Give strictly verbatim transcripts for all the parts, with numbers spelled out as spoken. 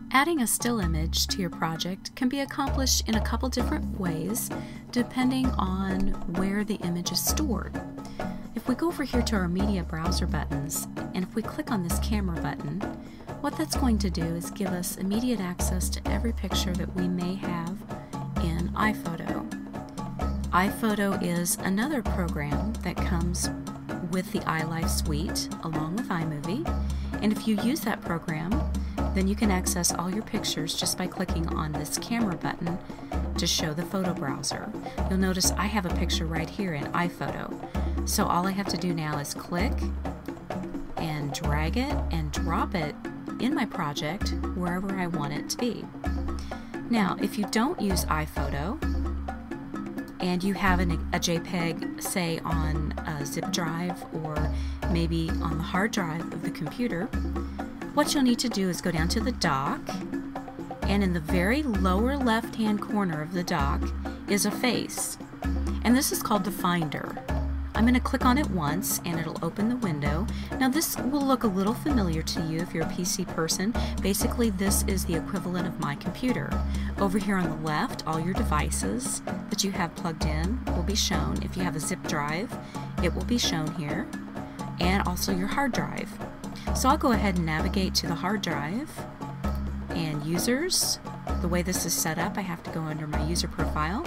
Adding a still image to your project can be accomplished in a couple different ways depending on where the image is stored. If we go over here to our media browser buttons, and if we click on this camera button, what that's going to do is give us immediate access to every picture that we may have in iPhoto. iPhoto is another program that comes with the iLife suite along with iMovie, and if you use that program, then you can access all your pictures just by clicking on this camera button to show the photo browser. You'll notice I have a picture right here in iPhoto. So all I have to do now is click and drag it and drop it in my project wherever I want it to be. Now, if you don't use iPhoto and you have an, a JPEG, say on a zip drive or maybe on the hard drive of the computer, what you'll need to do is go down to the dock, and in the very lower left hand corner of the dock is a face, and this is called the Finder. I'm going to click on it once and it'll open the window. Now this will look a little familiar to you if you're a P C person. Basically this is the equivalent of my computer. Over here on the left, all your devices that you have plugged in will be shown. If you have a zip drive, it will be shown here, and also your hard drive. So I'll go ahead and navigate to the hard drive and users. The way this is set up, I have to go under my user profile.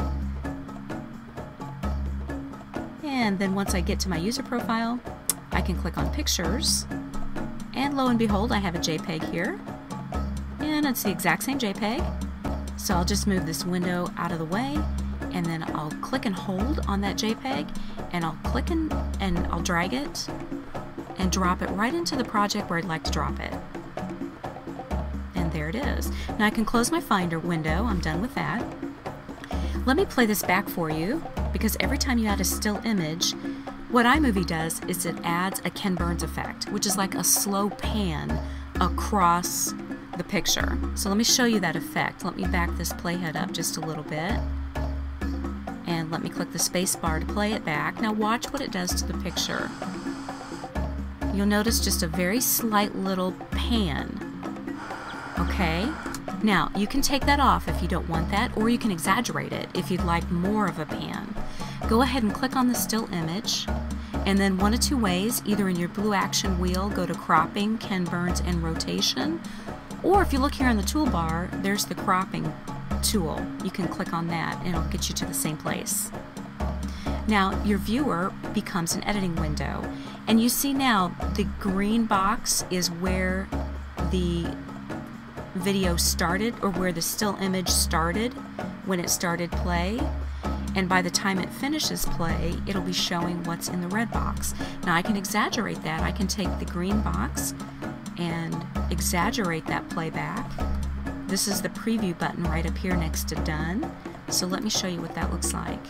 And then once I get to my user profile, I can click on pictures, and lo and behold, I have a JPEG here, and it's the exact same JPEG. So I'll just move this window out of the way, and then I'll click and hold on that JPEG, and I'll click and, and I'll drag it and drop it right into the project where I'd like to drop it. And there it is. Now I can close my Finder window. I'm done with that. Let me play this back for you, because every time you add a still image, what iMovie does is it adds a Ken Burns effect, which is like a slow pan across the picture. So let me show you that effect. Let me back this playhead up just a little bit, and let me click the space bar to play it back. Now watch what it does to the picture. You'll notice just a very slight little pan. Okay? Now, you can take that off if you don't want that, or you can exaggerate it if you'd like more of a pan. Go ahead and click on the still image, and then one of two ways, either in your blue action wheel, go to cropping, Ken Burns, and rotation, or if you look here on the toolbar, there's the cropping tool. You can click on that and it'll get you to the same place. Now, your viewer becomes an editing window, and you see now the green box is where the video started, or where the still image started when it started play, and by the time it finishes play, it'll be showing what's in the red box. Now I can exaggerate that. I can take the green box and exaggerate that playback. This is the preview button right up here next to done. So let me show you what that looks like.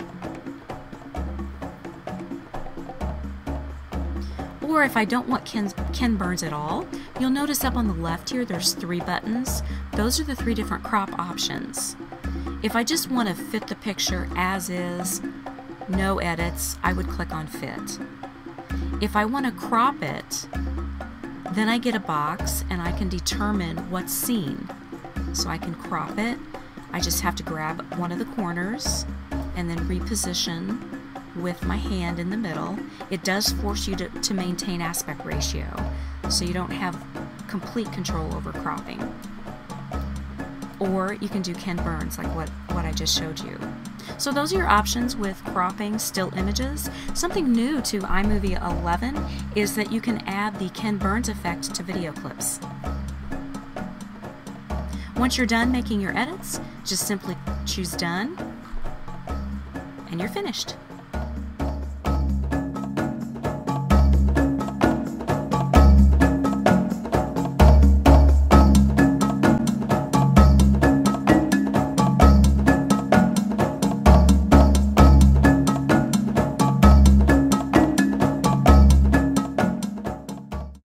Or if I don't want Ken, Ken Burns at all, you'll notice up on the left here there's three buttons. Those are the three different crop options. If I just want to fit the picture as is, no edits, I would click on Fit. If I want to crop it, then I get a box and I can determine what's seen. So I can crop it. I just have to grab one of the corners and then reposition with my hand in the middle. It does force you to, to maintain aspect ratio, so you don't have complete control over cropping. Or you can do Ken Burns like what, what I just showed you. So those are your options with cropping still images. Something new to iMovie eleven is that you can add the Ken Burns effect to video clips. Once you're done making your edits, just simply choose Done, and you're finished.